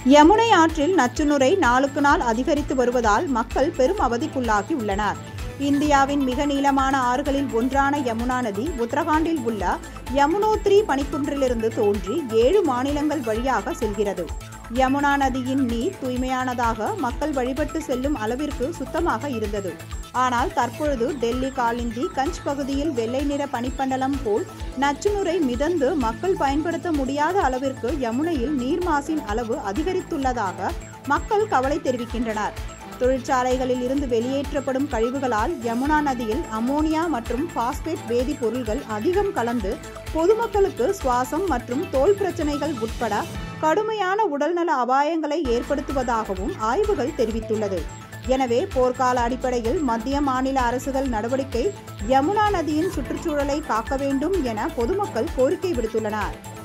யமுனை ஆற்றில் நச்சுநுரை நாளுக்கு நாள் அதிகரித்து வருவதால் மக்கள் பெரும் அவதிக்குள்ளாகி உள்ளனர். இந்தியாவின் மிக நீளமான ஆறுகளில் ஒன்றான யமுனா நதி உத்தரகாண்டில் உள்ள யமுனோத்ரி பனிக்குன்றிலிருந்து தோன்றி 7 மாநிலங்கள் வழியாக செல்கிறது. யமுனா நதியின் நீர் தூய்மையானதாக மக்கள் வழிபட்டு செல்லும் அளவிற்கு சுத்தமாக இருந்தது. ஆனால் தற்பொழுது டெல்லி காலிந்தி கஞ்ச் பகுதியில் வெள்ளை நிற பனிப்பண்டலம் போல் நச்சுநுரை மிதந்து மக்கள் பயன்படுத்த முடியாத அளவிற்கு யமுனையில் நீர் மாசின் அளவு அதிகரித்துள்ளதாக மக்கள் கவலை தெரிவிக்கின்றனர். தொழிற்சாலைகளில் இருந்து வெளியேற்றப்படும் கழிவுகளால் யமுனா நதியில் அமோனியா மற்றும் பாஸ்பேட் வேதிப்பொருட்கள் அதிகம் கலந்து பொதுமக்களுக்கு சுவாசம் மற்றும் தோல் பிரச்சனைகள் உட்பட கடுமையான உடல்நல அபாயங்களை ஏற்படுத்துவதாகவும் ஆய்வுகள் தெரிவித்துள்ளது. எனவே போர்க்கால அடிப்படையில் மத்திய மாநில அரசுகள் நடவடிக்கை யமுனா நதியின் சுற்றுச்சூழலை காக்க வேண்டும் என பொதுமக்கள் கோரிக்கை விடுத்துள்ளனர்.